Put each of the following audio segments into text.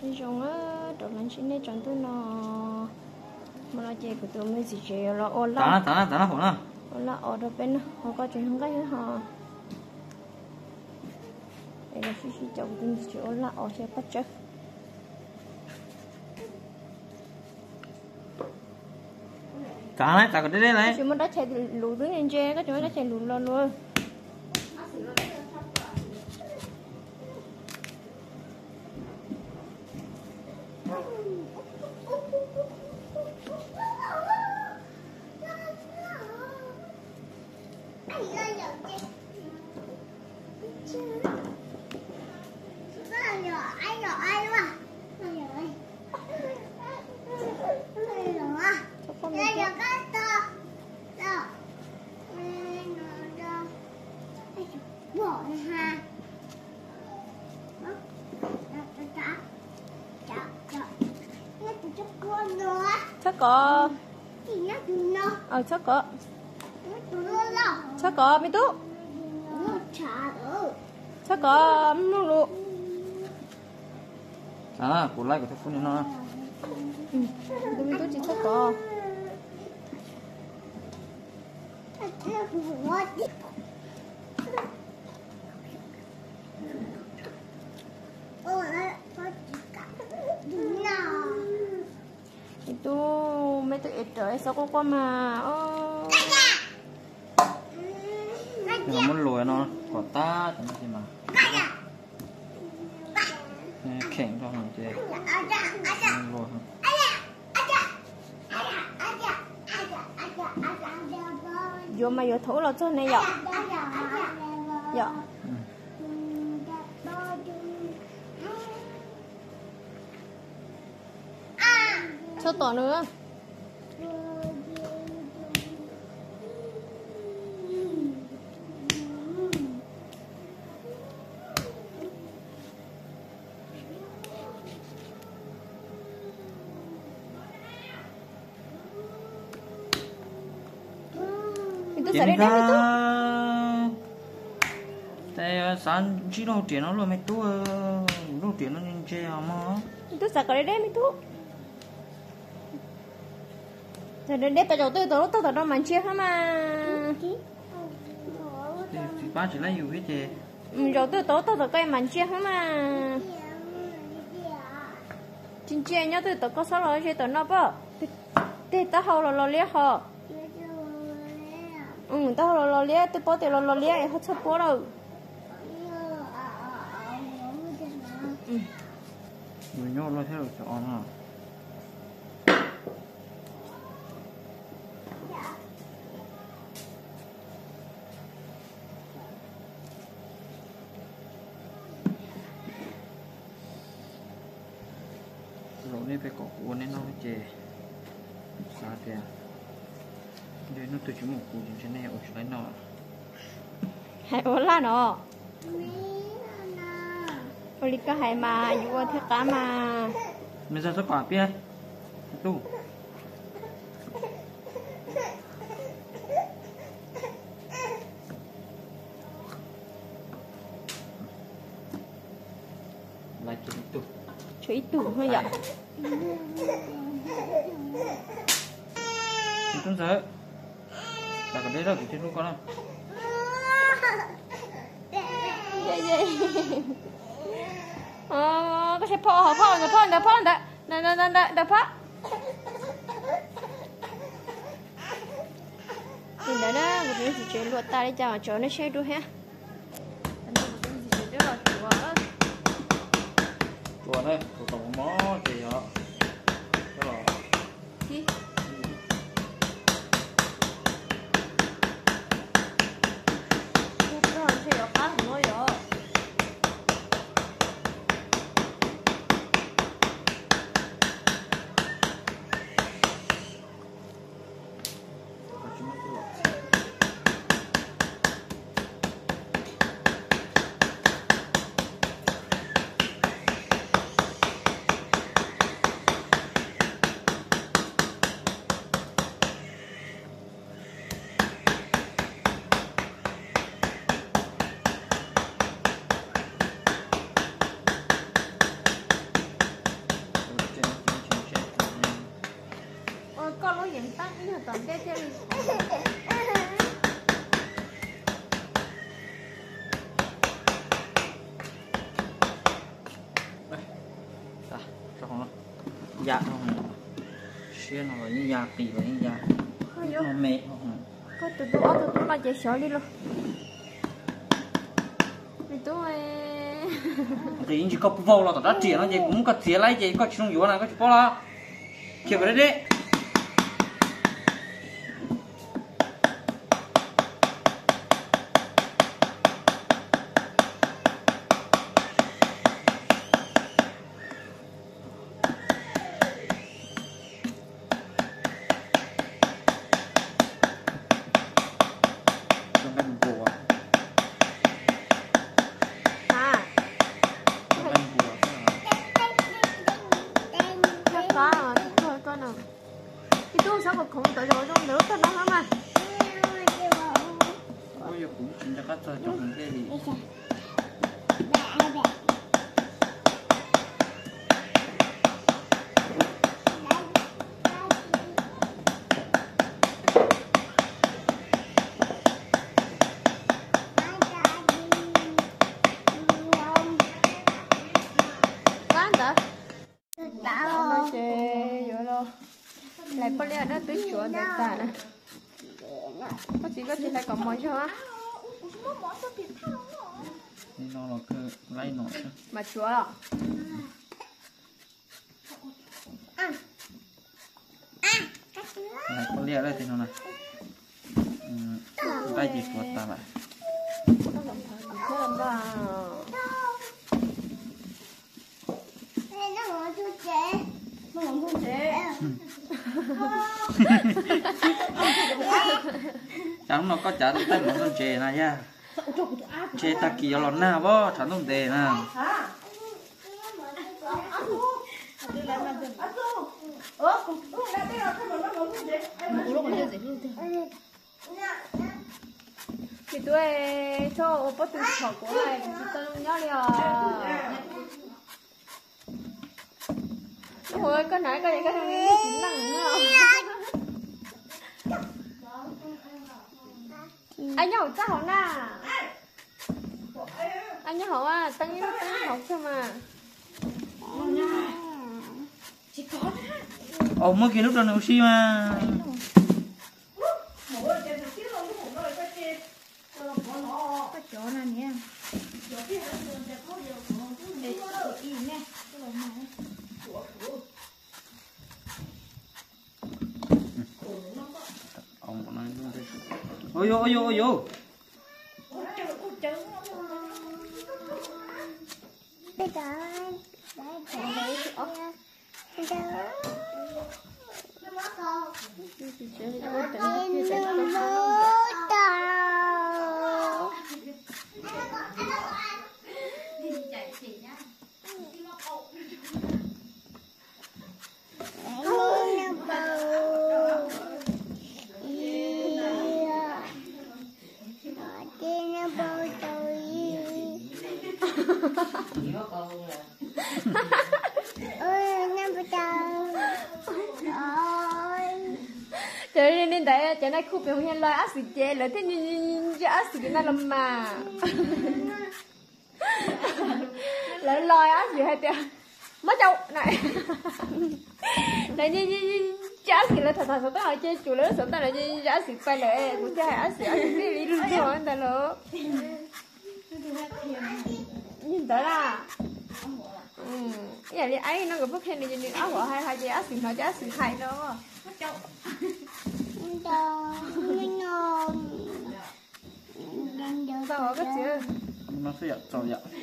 bây giờ á đồ làm chuyện này chẳng tôi nó mà nó chơi của tôi mới gì chơi là ôn la tao hổ nó ôn la ở đâu bên họ có chuyện không cái nữa họ đây là sushi chồng tin chỉ ôn la ở chơi bắt chắc cá này cá cái đấy này chúng mình đã chạy lùi dưới anh chơi các chúng mình đã chạy lùi luôn chắc có chắc có mi tú chắc có lụ của lại của thằng phun nó mi tú chỉ chắc có itu mấy tụi ít trời sao có qua mà nó muốn lùi nó có ta chẳng gì mà kheng cho thằng chơi lùi vô mà vô thấu là cho này vậy dạ cho tỏ nữa kiếm ra tại sáng chỉ đâu tiền nó rồi mày tu đâu tiền nó nên chơi mà tôi sợ cái đấy mày tu rồi đến đây bây giờ tôi đâu mà chia hả mà thì ba chỉ lấy nhiều hết chứ rồi tôi cái mà chia hả mà chính chia nhá tôi có sao rồi chơi tôi nó bao thì tao hầu là lo liếc họ tao lo liếc tôi bỏ tiền lo liếc hết sắp bỏ đâu người nhau lo theo chọn hả rồi đây phải có cuốn nên nó phải chè sao kìa đây nó từ chúng một cuốn trên này ở chỗ này nọ hay ổn là nó ôi cái hay mà vừa theo cá mà bây giờ sao quả bia tu lại chú ít tủ thôi vậy chúng sợ ta còn đấy đâu thì trên luôn con không có thể phô nè phô thì đó đó một cái gì chơi luộc ta đi chào chỗ nó chơi đua ha chùa đây của tổng mó thì họ cái lò gì tiền tắt như toàn cái chơi dạ không xuyên nó như da kỳ và như da nó mệt có tụi tôi là chạy sợ đi luôn vì tôi thì chỉ có vô là tao chỉ nó chỉ cũng có tiền lấy chỉ có chung yếu này có chỉ có là kiểu vậy đấy sao mà không tới rồi trong nước thôi nó hả mà ôi giờ cũng chính là các trò trong cái gì lại có lẽ nó tới chỗ để ta có chỉ lại còn món cho á nó là cái lấy nó mà chúa à này có lẽ đây thì nó này tay gì chuột ta lại chẳng nó có trả tay một con chè này nha chè ta kia lon na bó chẳng không tệ nè thì tôi cho bố từ khẩu của này thì tôi nhớ liền ôi con nãy cái gì cái thằng nó chín lằng nữa anh nhậu sao na anh nhậu à tăng học sao mà chỉ có ồ mới kia lúc đó nó oxy mà chỗ này nhé ông nói luôn đây ôi yo ôi yo ôi yo trời nên tại trời nay khu biểu hiện lời ác sĩ chế lời thế nhưng ác sĩ cái này làm mà lời ác sĩ hay tiền mất châu này này như ác sĩ là thật thật tôi hỏi chơi chủ lớn sống ta là như ác sĩ quay lại cũng chơi ác sĩ đi luôn rồi anh ta lỡ nhìn tới là vậy thì ấy nó cũng khen đi nhìn áo vợ hay chị ác sĩ nói cho ác sĩ hay đó mất châu sao có chứ nó sẽ giật trò giật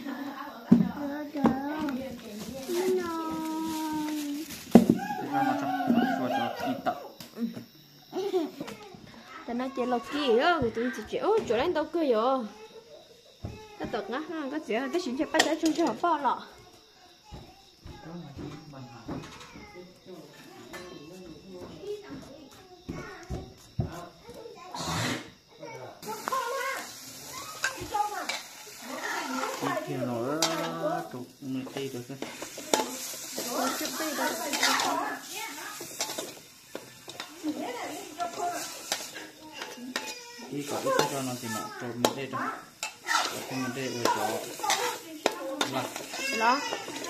tại nó chơi lộc kia á người tụi chị ôi chỗ đánh đâu cơ vậy nó tật á nó có chuyện cái chuyện chơi bắt chơi chơi học bao lọ kia nó tụt người tây được cái có ít cho nó thì nó trộn một đây đó thêm một đây ở chỗ là đó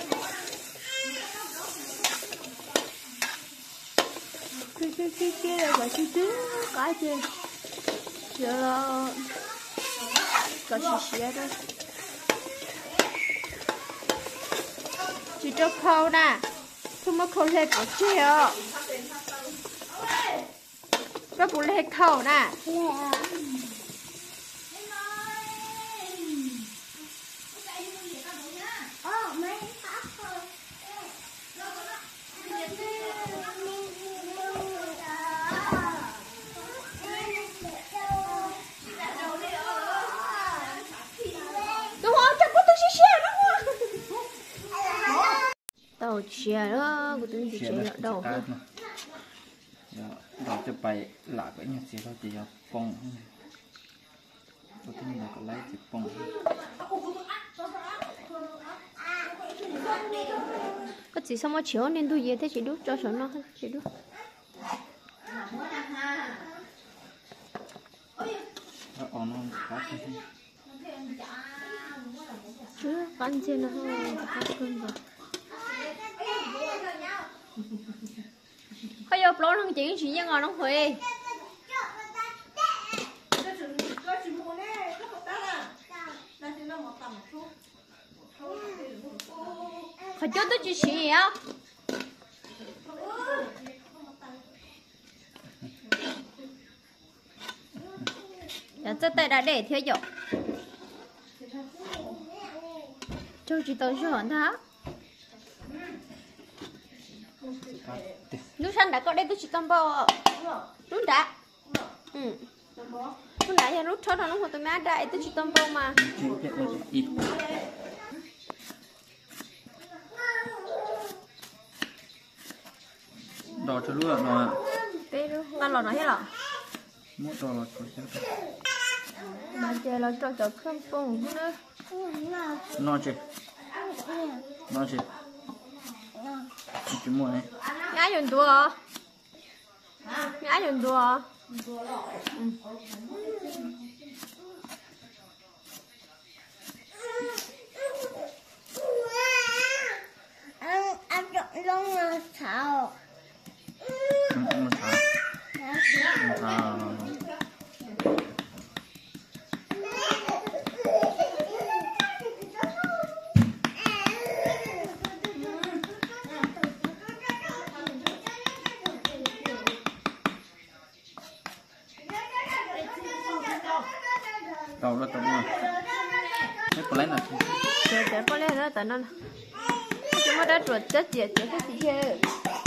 kia là phải chứ cái gì giờ là có xí đó chỉ cho khâu nè không có khâu lên có chiều nó bù lên khâu nè đầu chè đó của tôi chỉ chè đầu đầu cho bay lạ cái nhà chỉ đó chỉ là phong tôi tin là có lấy chỉ phong có chỉ xong mà chiếu nên tôi về thế chỉ đút cho số nó chỉ đút nó khác chứ bắn trên nó khác hơn rồi bây giờ lỗ thằng chị chuyện ngon nó Huệ phải cho tôi chị gì á cho tay đã để theo dõi cho chị tôi sẽ hỏi thá lúc sáng đã có đây tôi chỉ tông bao lúc đã lúc nãy giờ lúc thoát nó không tôi má đại tôi chỉ tông bao mà đỏ cho luôn rồi tê luôn ngon lò nói hết rồi mỗi đỏ là cho mà chơi là cho không phong nữa nó chứ chỉ mua này nhá dùng đùa nhá dùng đùa ăn trộn lông là xào đầu nó tao mua cái có lấy là chơi có lẽ nó tận nó chúng nó đã chuột chết diệt chết cái gì chơi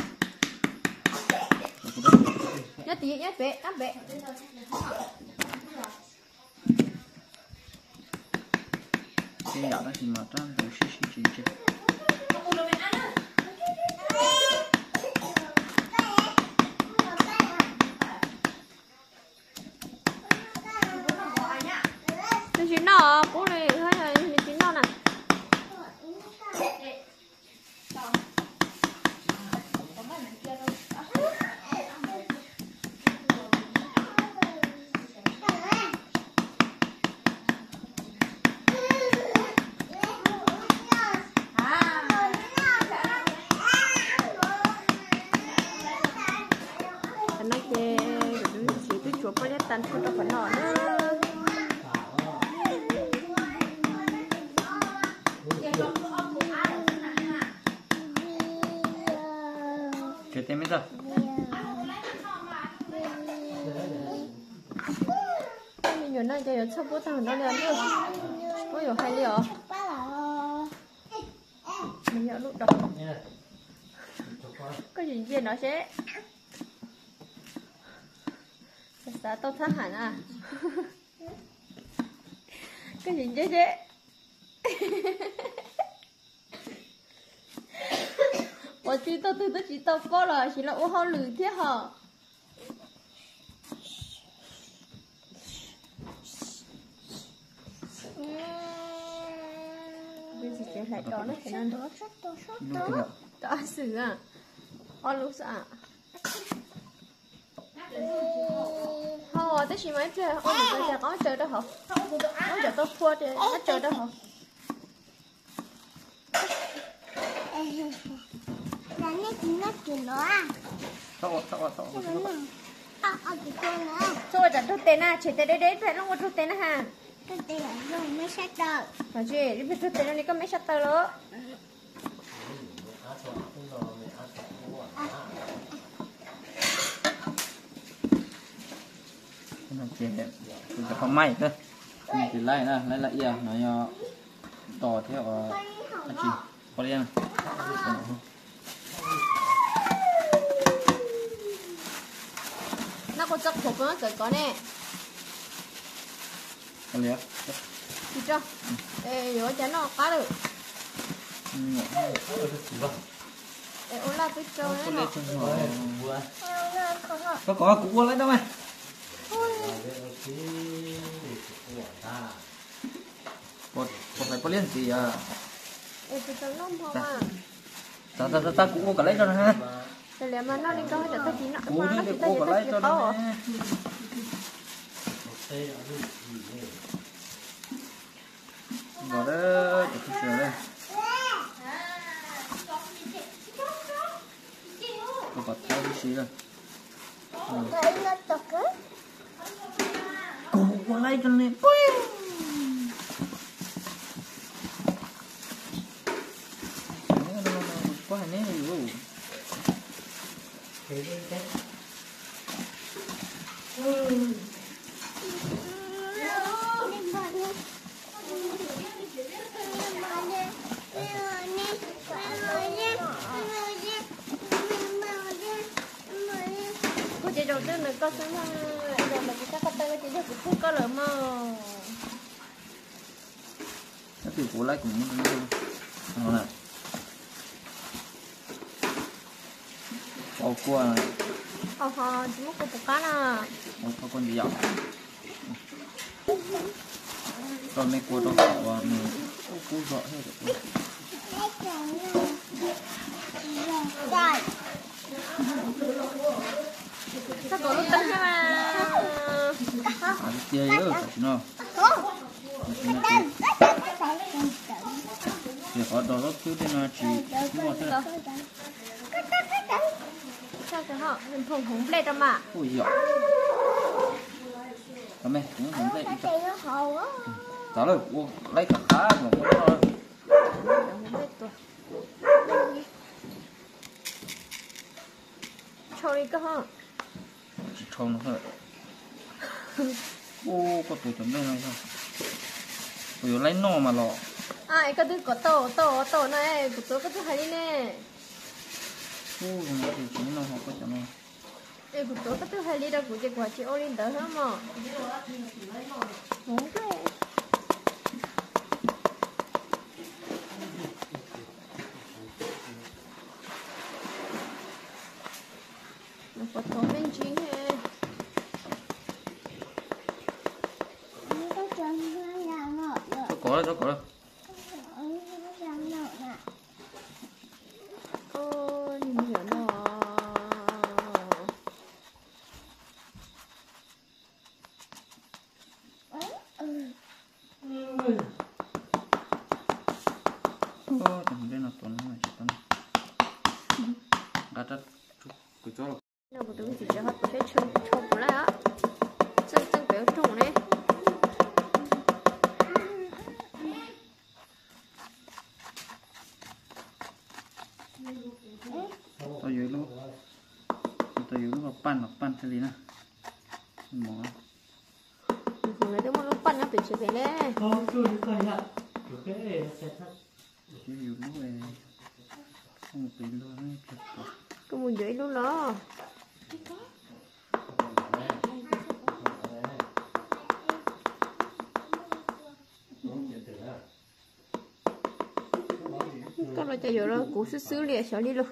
nhát tí nhát bẹ cái nhỏ nó thì mà trang đầu xí chứ nó chỉ nó cố này hay là chỉ nó nè nó chê rồi nó chỉ cái chuột có nhất tan không cho phải nọ nữa chơi tem rồi nhiều nơi chơi sắp bút thằng nó lên nữa có nhiều hay liệu mình nhớ lúc đó có gì gì nó sẽ sao tao thắt hẳn à cái gì chứ我知道对得起到高了，行了，我好冷天哈。bây giờ sẽ lại đó nó phải ăn đó sữa à, ô lúc à, thôi họ tới xí mấy chơi ôm một cái có chơi đó hả nó giờ tôi thua thì nó chơi đó hả là nó chuyện đó à sao chị con nữa rồi giờ tôi tên à chỉ tên đấy phải nó có tôi tên ha cái tiền rồi mới sát đời mà chị đi biết tôi tên nó có mấy sát tờ nữa nó chỉ là không may thôi mình chỉ lấy nè lấy lại yêu nó to theo chị có đi ăn nó có chắc thuộc nó rồi có nè có liếc chị cho ê rồi chén nó cá được ê ôn la tôi cho đấy nọ có cũng lấy đâu mày một phải có liên gì à ê tôi cho nó không à ta cũng có cả lấy cho nó ha để làm mà nó đi coi để tôi chỉ nó cũng nó đi chỉ có tôi cả lấy cho nó rồi đó tôi sửa đây tôi bắt theo cái gì rồi cái nó tụt á cũng có lấy cho nó có hay nè rồi cô chị đầu tư nữa có xuống rồi mà chị chắc có tay chị chắc cũng không có lỡ mà cái từ của lấy cũng không này qua chỉ muốn cô bột cá nè có con gì dọc con mấy cua đâu và mình cua rõ hết rồi sao có lúc tính mà chơi nữa nó thì có đồ rất thứ tên là chỉ mua thế nào sao cái họ mình thùng húng lên cho mà ui giỏi cảm ơn cũng không thấy đó là lấy cả khá mà cũng thôi cho đi cơ hả chỉ trông nó thôi ô có tụi chúng đây này thôi ui lấy nọ mà lọ ai cái thứ có tổ này của tôi cái thứ hay đi nè ô nó thì chúng nó học có cho nó ê của tôi cái thứ hay đi đâu của chị quả chị ô lên tới hết mà không cái nó có tổ bên chính hè có đó ôi nhìn hiểu nó thằng đây là tuần này chỉ tuần đã cái chỗ nó của tôi chỉ cho hết cái chung chung lại á chân biểu chung này tôi dưới lúc mà pan thế gì nè mỏ hôm nay tôi muốn lúc pan nó bị chế về đấy không chưa được coi nhận được cái này sẽ thật chỉ dưới lúc này không bị luôn tôi muốn dưới luôn đó có lo chạy rồi cú xứ liền xỏ đi luôn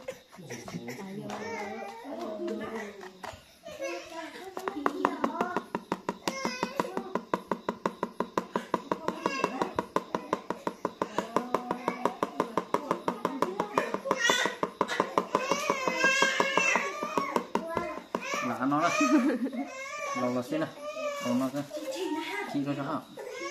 là nó đó là xin nè còn nó cái chi cho họ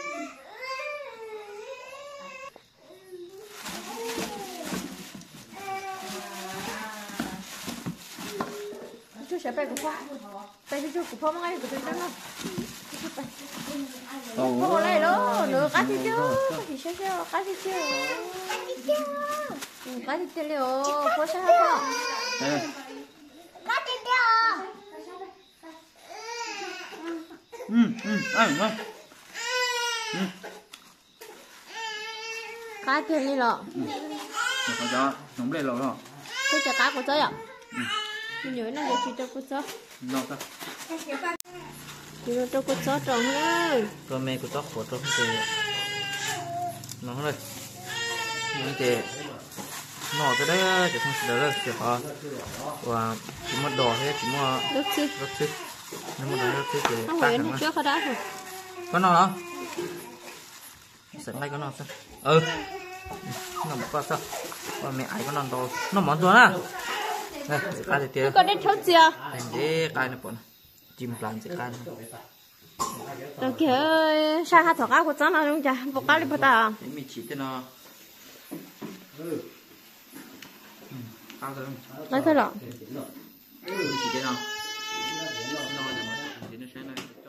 chú sẽ bay củaพ่อbay cho chú củaพ่อmang cái của tôi đó nóพ่อlấy đó nữa cá thì chưa thì sao sao cá thì chưa cá thì chưa liệuพ่อsao hả đây Có đi đâu? ai ơi cá thì đi lọ có cho nóng lên rồi thế cho cá của tôi ạ nhớ là chỉ cho cô chó nó ta chỉ cho cô chó trồng thôi rồi mẹ của tóc của tôi thì nó thôi những cái nó cái đấy chỉ không được là chỉ họ và chỉ một đồ thế chỉ một rất chứ nhưng mà nó thế thì không tắt phải hẳn nó trước đó rồi có nó đó sẵn đây có nó sao nó một con sao và mẹ ấy có non to nó món to à đây cái gì tiền có đến thốt chưa anh để cái này bọn chim plan sẽ cái rồi kìa sao hạt thóc của cháu nó đúng chưa bọc cá đi bắt ta để mình chỉ tên nó cao rồi lấy thôi lọ chỉ tên nó để mà chỉ nó sẽ này